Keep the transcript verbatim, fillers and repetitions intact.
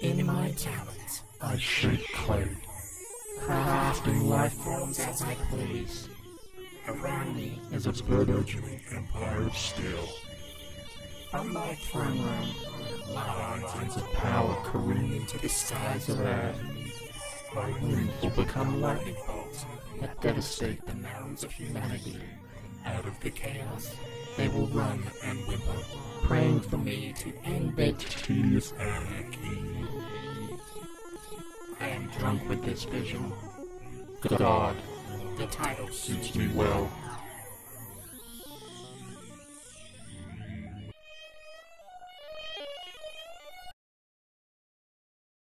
In my talent, I shape clay, crafting life forms as I please. Around me is a burgeoning empire still. From my throne room, Lines of power careen into the skies of earth. My wings will become Lightning bolts that devastate the mounds of humanity. Out of the chaos, they will run and whimper, praying for me to end their tedious anarchy. I am drunk with this vision. God, The title suits me well.